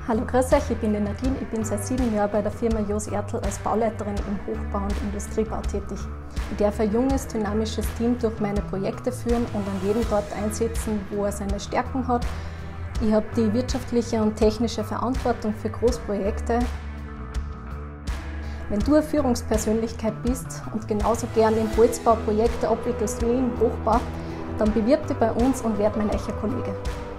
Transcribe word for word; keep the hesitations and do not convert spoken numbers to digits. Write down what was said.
Hallo, grüß euch, ich bin die Nadine. Ich bin seit sieben Jahren bei der Firma Jos Ertl als Bauleiterin im Hochbau- und Industriebau tätig. Ich darf ein junges, dynamisches Team durch meine Projekte führen und an jeden dort einsetzen, wo er seine Stärken hat. Ich habe die wirtschaftliche und technische Verantwortung für Großprojekte. Wenn du eine Führungspersönlichkeit bist und genauso gern im Holzbau Projekte abwickelst wie im Hochbau, dann bewirb dich bei uns und werd mein echter Kollege.